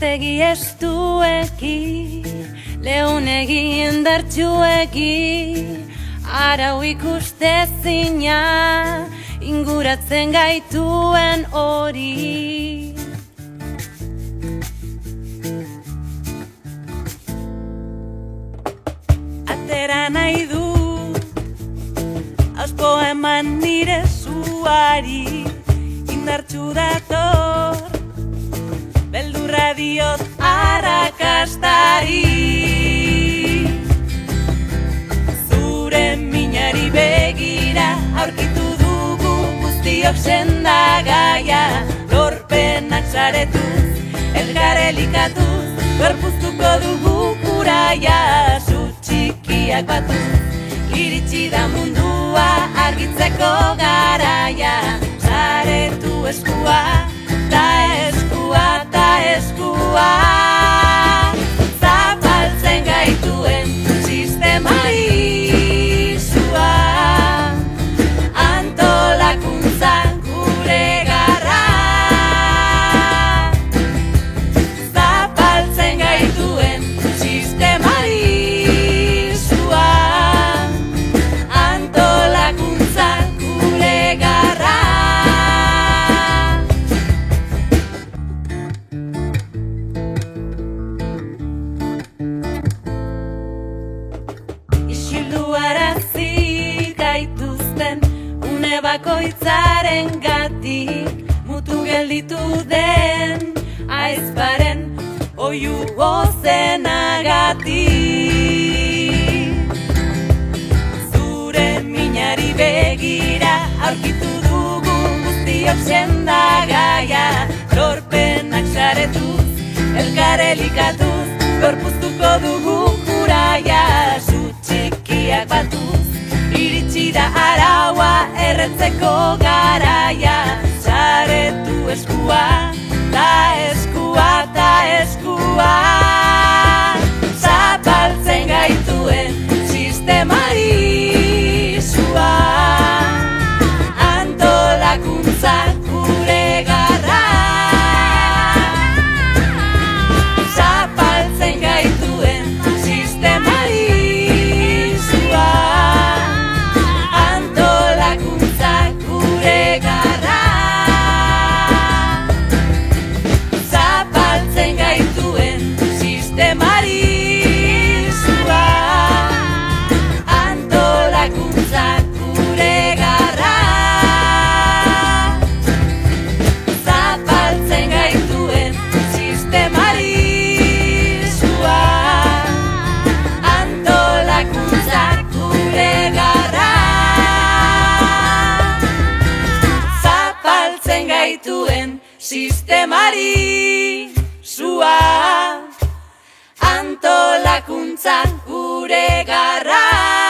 Hiztegi estueki, leunegi indartsueki, arau ikustezina, inguratzen gaituen hori. Atera nahi du, auspo eman nire zuari, indartsu dator, beldurra diot arrakastari. Zure minari begira aurkitu dugu guztiok sendagaia, lorpenak saretuz, elkar elikatuz, gorpuztuko dugu kuraia, zu txikiak batuz, iritsi da mundua argitzeko garaia, saretu eskua, ta eskua, ta eskua, zapaltzen gaituen sistemari zua, antolakuntza gure garra, zapaltzen gaituen sistemari zua, antolakuntza gure garra. Isilduarazi gaituzten une bakoitzaren gatik, mutu gelditu den aizparen oiu gozenagatik. Zure minari begira aurkitu dugu guztiok sendagaia, lorpenak saretuz, elkar elikatuz, gorpuztuko dugu kuraia, zu txikiak batuz, iritsi da araua erretzeko garaia, saretu eskua, ta eskua, ta eskua, zapaltzen gaituen sistemari zua, antolakuntza gure garra, zapaltzen gaituen sistemari zua, antolakuntza gure garra, zapaltzen gaituen sistemari zua, antolakuntza gure garra, zapaltzen gaituen sistemari zua, antolakuntza gure garra, zapaltzen gaituen sistemari zua, antolakuntza gure garra.